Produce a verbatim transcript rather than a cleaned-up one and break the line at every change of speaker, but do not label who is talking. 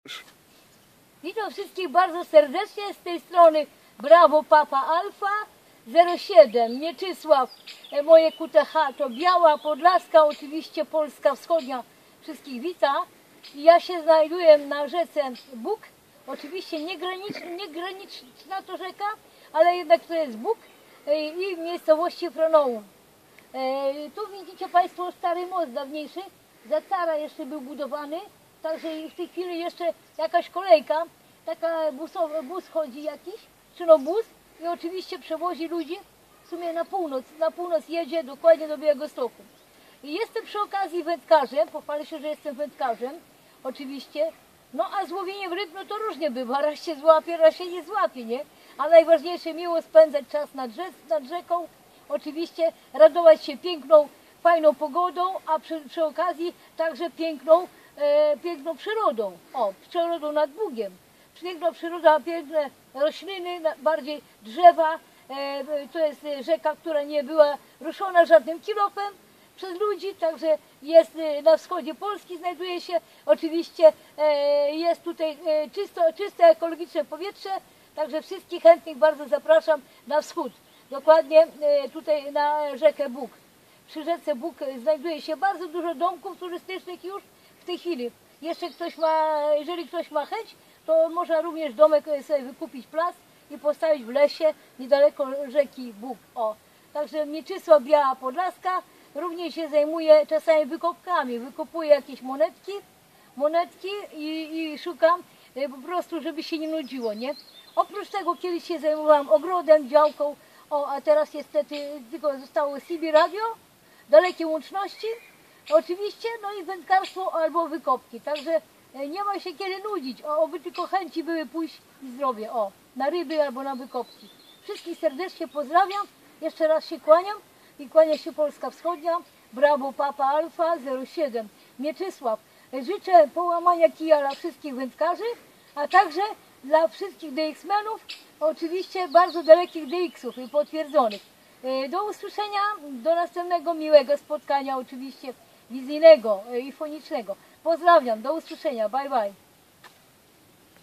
Witam wszystkich bardzo serdecznie z tej strony Brawo Papa Alfa zero siedem Mieczysław, moje Q T H to Biała Podlaska, oczywiście Polska Wschodnia, wszystkich wita. I ja się znajduję na rzece Bóg, oczywiście nie, granic, nie graniczna to rzeka, ale jednak to jest Bóg i w miejscowości Fronołów. Tu widzicie Państwo stary most dawniejszy, za cara jeszcze był budowany, także w tej chwili jeszcze jakaś kolejka, taka busowa, bus chodzi jakiś, czy no bus i oczywiście przewozi ludzi w sumie na północ, na północ jedzie dokładnie do Białegostoku. I jestem przy okazji wędkarzem, pochwalę się, że jestem wędkarzem, oczywiście, no a z łowieniem ryb no to różnie bywa, raz się złapie, raz się nie złapie, nie? A najważniejsze miło spędzać czas nad, rzec, nad rzeką, oczywiście radować się piękną, fajną pogodą, a przy, przy okazji także piękną, e, piękną przyrodą, o, przyrodą nad Bugiem. Piękna przyroda, piękne rośliny, bardziej drzewa, e, to jest rzeka, która nie była ruszona żadnym kilofem przez ludzi, także jest na wschodzie Polski, znajduje się, oczywiście e, jest tutaj e, czysto, czyste, ekologiczne powietrze, także wszystkich chętnych bardzo zapraszam na wschód, dokładnie e, tutaj na rzekę Bóg. Przy rzece Bóg znajduje się bardzo dużo domków turystycznych już w tej chwili. Jeszcze ktoś ma, jeżeli ktoś ma chęć, to można również domek sobie wykupić plac i postawić w lesie niedaleko rzeki Bóg. O. Także Mieczysław Biała Podlaska również się zajmuje czasami wykopkami. Wykopuję jakieś monetki, monetki i, i szukam po prostu, żeby się nie nudziło, nie? Oprócz tego kiedyś się zajmowałam ogrodem, działką, o, a teraz niestety tylko zostało C B radio, dalekie łączności, oczywiście, no i wędkarstwo albo wykopki. Także nie ma się kiedy nudzić, o, oby tylko chęci były pójść i zdrowie, o, na ryby albo na wykopki. Wszystkich serdecznie pozdrawiam, jeszcze raz się kłaniam i kłania się Polska Wschodnia, Brawo Papa Alfa zero siedem Mieczysław. Życzę połamania kija dla wszystkich wędkarzy, a także dla wszystkich D X-menów, oczywiście bardzo dalekich D X-ów i potwierdzonych. Do usłyszenia, do następnego miłego spotkania, oczywiście wizyjnego i fonicznego. Pozdrawiam, do usłyszenia, bye bye.